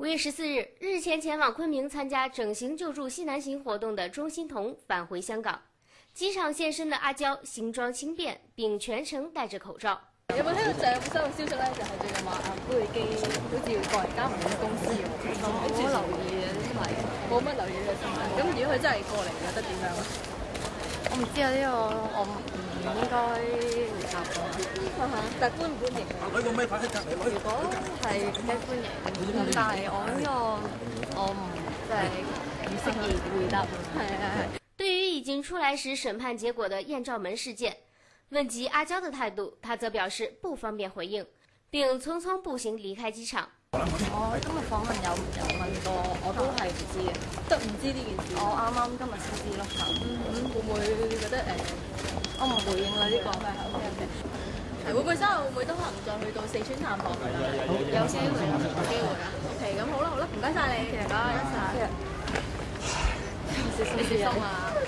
5月14日，日前前往昆明参加整形救助西南行活动的钟欣桐返回香港，机场现身的阿娇新裝轻便，並全程戴着口罩。 有冇聽到上收到消息咧？就係最近話古巨基好似要過嚟加盟公司喎。冇留意嘅啲新聞，冇乜留意嘅新聞。咁如果佢真係過嚟，覺得點樣啊？我唔知啊，呢個我唔應該回答㗎。但係歡唔歡迎？如果係幾歡迎，但係我唔即係唔適宜回答。係。 對於已經出來時審判結果的豔照門事件，問及阿嬌的態度，她則表示不方便回應，並匆匆步行離開機場。 我今日訪問有問過，我都係唔知嘅，得唔知呢件事。我啱啱今日先知咯。會唔會覺得我唔回應啦呢個？係會唔會之後會唔會都可能再去到四川探訪佢啦？有機會啊，有機會啊。OK，咁好啦，唔該晒你，唔該晒。小心啲啊！